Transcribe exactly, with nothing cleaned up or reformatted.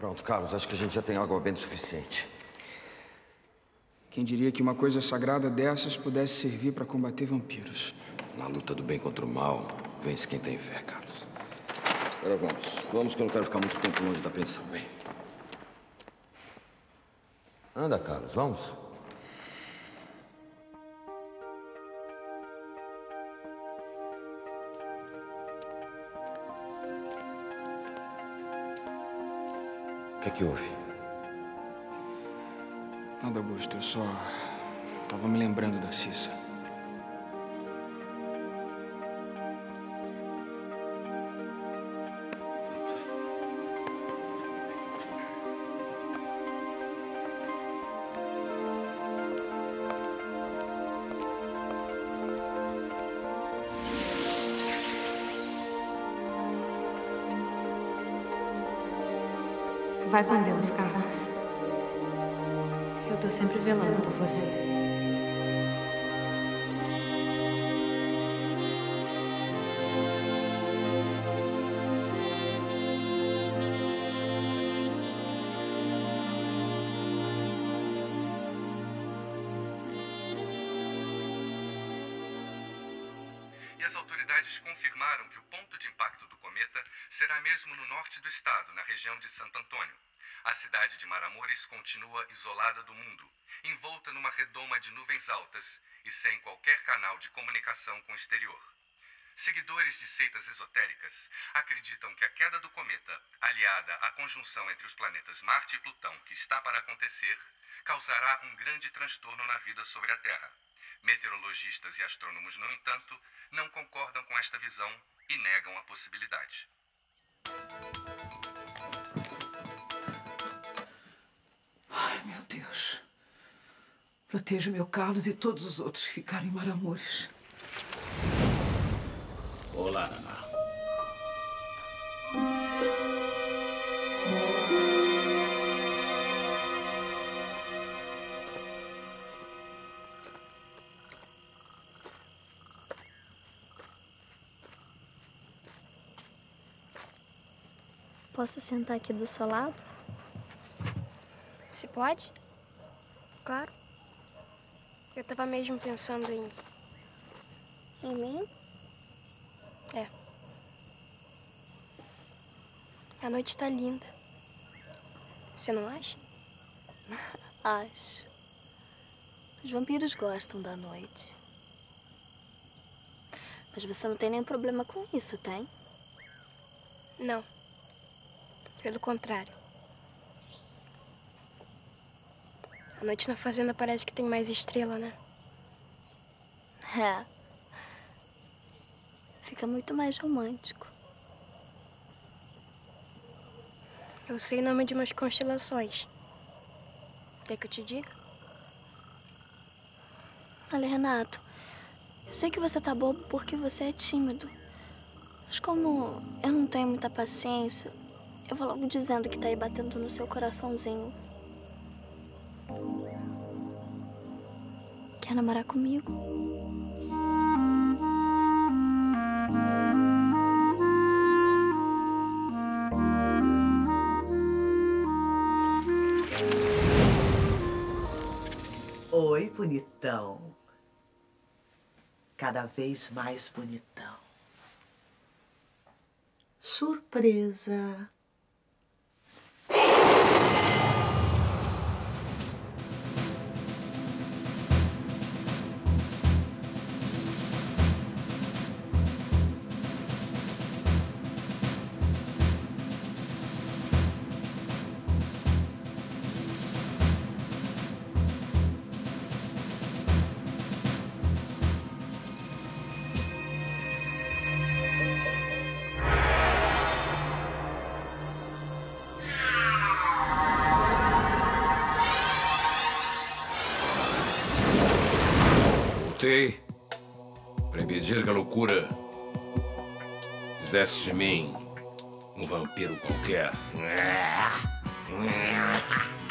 Pronto, Carlos, acho que a gente já tem água bem suficiente. Quem diria que uma coisa sagrada dessas pudesse servir para combater vampiros? Na luta do bem contra o mal, vence quem tem fé, Carlos. Agora vamos. Vamos, que eu não quero ficar muito tempo longe da pensão, vem. Anda, Carlos, vamos. O que é que houve? Nada, Augusto. Eu só tava me lembrando da Cissa. Vai com Deus, Carlos. Eu tô sempre velando por você. E as autoridades confirmaram que o ponto de impacto do cometa será mesmo no norte do estado, na região de Santo Antônio. A cidade de Maramoris continua isolada do mundo, envolta numa redoma de nuvens altas e sem qualquer canal de comunicação com o exterior. Seguidores de seitas esotéricas acreditam que a queda do cometa, aliada à conjunção entre os planetas Marte e Plutão que está para acontecer, causará um grande transtorno na vida sobre a Terra. Meteorologistas e astrônomos, no entanto, não concordam com esta visão e negam a possibilidade. Ai, meu Deus. Proteja o meu Carlos e todos os outros que ficaram em Maramoris. Olá, Naná. Posso sentar aqui do seu lado? Se pode? Claro. Eu tava mesmo pensando em... Em mim? É. A noite tá linda. Você não acha? Acho. Os vampiros gostam da noite. Mas você não tem nenhum problema com isso, tem? Não. Pelo contrário. A noite na fazenda parece que tem mais estrela, né? É. Fica muito mais romântico. Eu sei o nome de umas constelações. Quer que eu te diga? Olha, Renato, eu sei que você tá bobo porque você é tímido. Mas como eu não tenho muita paciência, eu vou logo dizendo que tá aí batendo no seu coraçãozinho. Quer namorar comigo? Oi, bonitão. Cada vez mais bonitão. Surpresa. Voltei para impedir que a loucura fizesse de mim um vampiro qualquer.